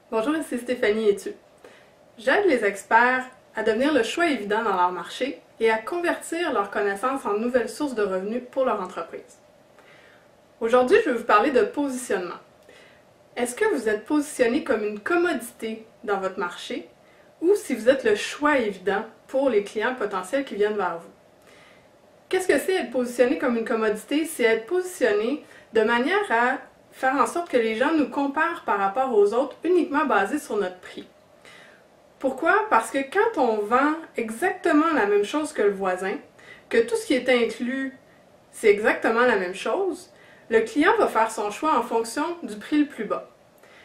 Bonjour, ici Stéphanie Etu. J'aide les experts à devenir le choix évident dans leur marché et à convertir leurs connaissances en nouvelles sources de revenus pour leur entreprise. Aujourd'hui, je vais vous parler de positionnement. Est-ce que vous êtes positionné comme une commodité dans votre marché ou si vous êtes le choix évident pour les clients potentiels qui viennent vers vous? Qu'est-ce que c'est être positionné comme une commodité? C'est être positionné de manière à faire en sorte que les gens nous comparent par rapport aux autres uniquement basé sur notre prix. Pourquoi? Parce que quand on vend exactement la même chose que le voisin, que tout ce qui est inclus, c'est exactement la même chose, le client va faire son choix en fonction du prix le plus bas.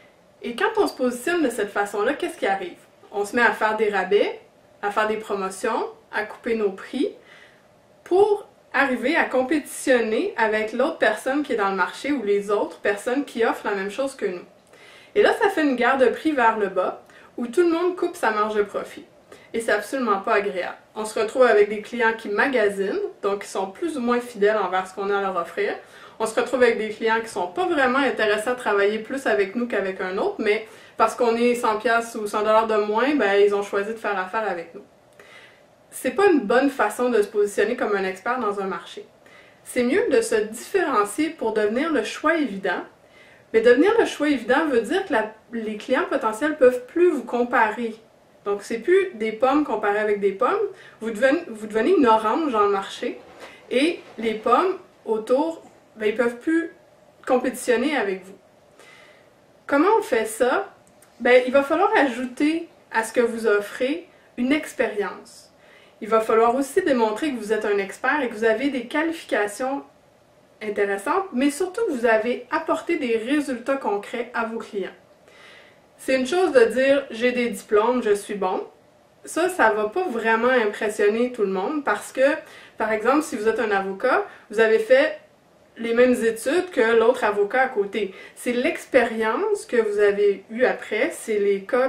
Et quand on se positionne de cette façon-là, qu'est-ce qui arrive? On se met à faire des rabais, à faire des promotions, à couper nos prix, pour arriver à compétitionner avec l'autre personne qui est dans le marché ou les autres personnes qui offrent la même chose que nous. Et là, ça fait une guerre de prix vers le bas où tout le monde coupe sa marge de profit. Et c'est absolument pas agréable. On se retrouve avec des clients qui magasinent, donc qui sont plus ou moins fidèles envers ce qu'on a à leur offrir. On se retrouve avec des clients qui sont pas vraiment intéressés à travailler plus avec nous qu'avec un autre, mais parce qu'on est 100$ ou 100$ de moins, ben, ils ont choisi de faire affaire avec nous. C'est pas une bonne façon de se positionner comme un expert dans un marché. C'est mieux de se différencier pour devenir le choix évident. Mais devenir le choix évident veut dire que les clients potentiels peuvent plus vous comparer. Donc c'est plus des pommes comparées avec des pommes, vous devenez une orange dans le marché et les pommes autour, ben, ils peuvent plus compétitionner avec vous. Comment on fait ça? Ben, il va falloir ajouter à ce que vous offrez une expérience. Il va falloir aussi démontrer que vous êtes un expert et que vous avez des qualifications intéressantes, mais surtout que vous avez apporté des résultats concrets à vos clients. C'est une chose de dire « j'ai des diplômes, je suis bon ». Ça ne va pas vraiment impressionner tout le monde parce que, par exemple, si vous êtes un avocat, vous avez fait les mêmes études que l'autre avocat à côté. C'est l'expérience que vous avez eue après, c'est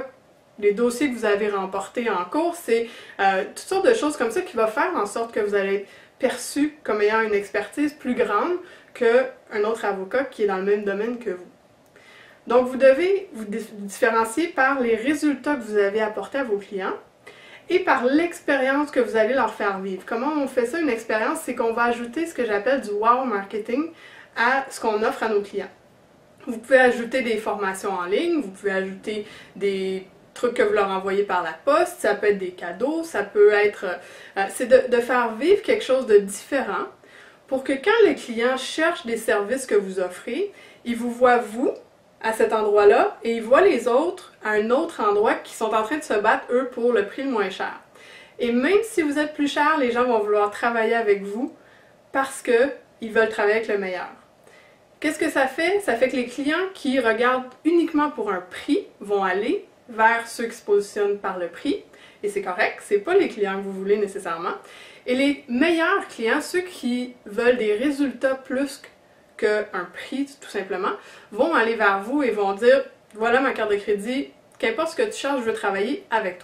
les dossiers que vous avez remportés en cours, c'est toutes sortes de choses comme ça qui vont faire en sorte que vous allez être perçu comme ayant une expertise plus grande qu'un autre avocat qui est dans le même domaine que vous. Donc vous devez vous différencier par les résultats que vous avez apportés à vos clients et par l'expérience que vous allez leur faire vivre. Comment on fait ça, une expérience? C'est qu'on va ajouter ce que j'appelle du wow marketing à ce qu'on offre à nos clients. Vous pouvez ajouter des formations en ligne, vous pouvez ajouter des trucs que vous leur envoyez par la poste, ça peut être des cadeaux, ça peut être... c'est de faire vivre quelque chose de différent pour que quand les clients cherchent des services que vous offrez, ils vous voient vous à cet endroit-là et ils voient les autres à un autre endroit qui sont en train de se battre, eux, pour le prix le moins cher. Et même si vous êtes plus cher, les gens vont vouloir travailler avec vous parce qu'ils veulent travailler avec le meilleur. Qu'est-ce que ça fait? Ça fait que les clients qui regardent uniquement pour un prix vont aller vers ceux qui se positionnent par le prix, et c'est correct, c'est pas les clients que vous voulez nécessairement. Et les meilleurs clients, ceux qui veulent des résultats plus qu'un prix, tout simplement, vont aller vers vous et vont dire « Voilà ma carte de crédit, qu'importe ce que tu charges, je veux travailler avec toi. »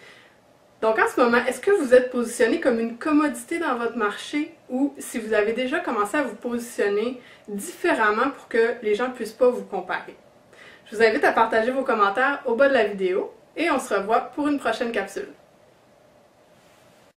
Donc en ce moment, est-ce que vous êtes positionné comme une commodité dans votre marché ou si vous avez déjà commencé à vous positionner différemment pour que les gens ne puissent pas vous comparer? Je vous invite à partager vos commentaires au bas de la vidéo et on se revoit pour une prochaine capsule.